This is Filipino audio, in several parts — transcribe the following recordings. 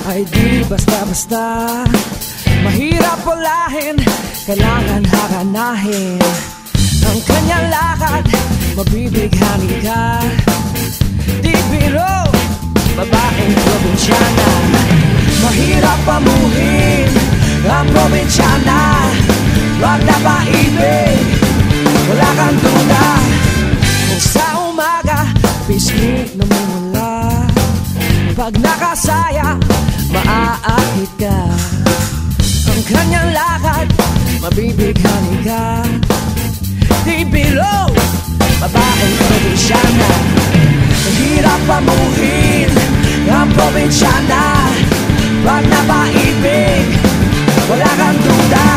ay di basta-basta. Mahirap pulahin, kailangan hakanahin. Ang kanyang lakad, mabibighani ka. Di biro, babaeng probinsyana. Mahirap pamuhin ang probinsyana. Wag na paibig, wala kang duda. Kung sa umaga, pisngi namumula. Pag nakasaya, maaakit ka. Ang kanyang lakad, mabibighani ka. Di biro, babaeng probinsyana. Mahirap pamuhin ang probinsyana. Pag napaibig, wala kang duda.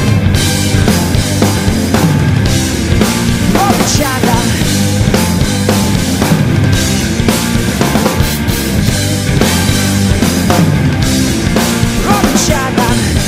Probinsyana. Probinsyana.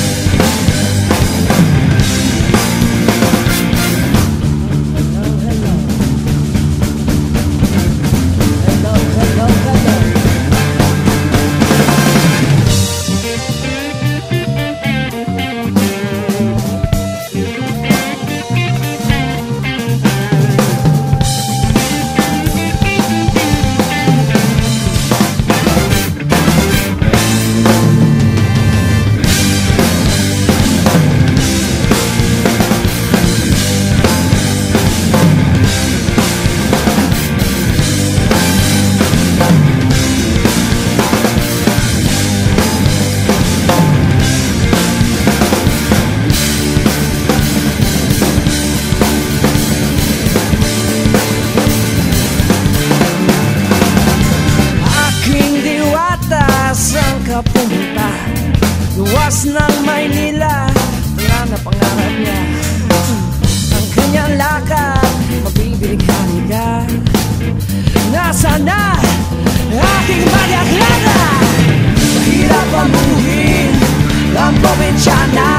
Pumunta luwas ng Maynila, wala na pangarap niya. Ang kanyang lakad, mabibighani ka. Nasaan na aking manyaklada? Mahirap pamuhin ang probinsyana.